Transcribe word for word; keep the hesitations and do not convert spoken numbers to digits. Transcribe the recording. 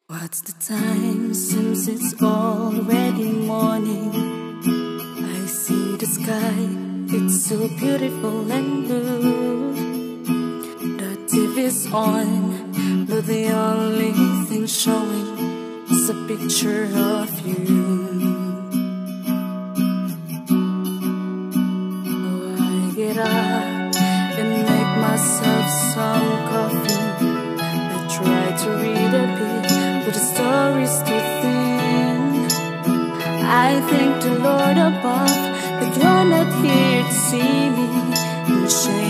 What's the time? Seems it's already morning. I see the sky, it's so beautiful and blue. The T V's on, but the only thing showing is a picture of you. Oh, I get up and make myself some coffee. I try to read a bit, but the story's too thin. I thank the Lord above that you're not here to see me in shame.